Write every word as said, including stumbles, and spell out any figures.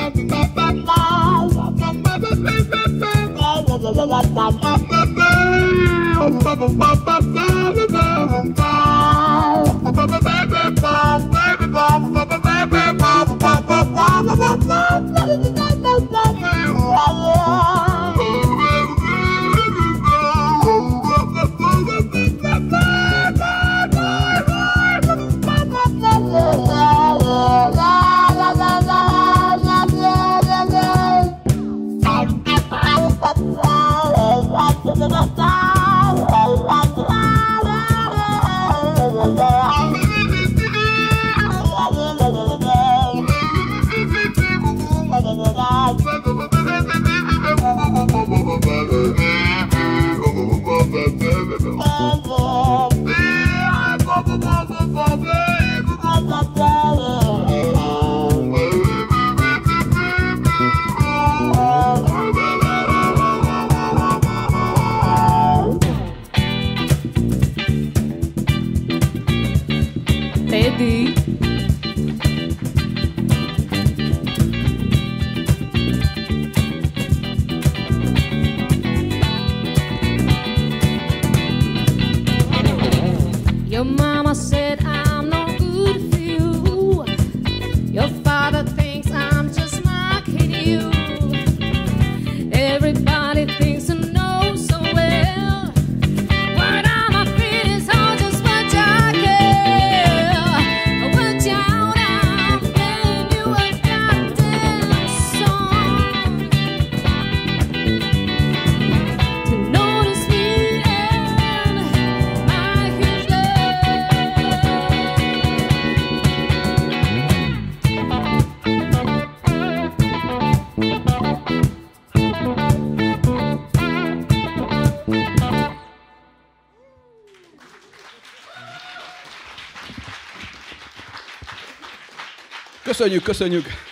Teddy. Your mama said I'm no good for you. Your father thinks I'm just mocking you. Everybody thinks I know so well. Word on my feet is all just what I care. Watch out, I'm playing you a goddamn song to notice me and my huge Köszönjük, köszönjük!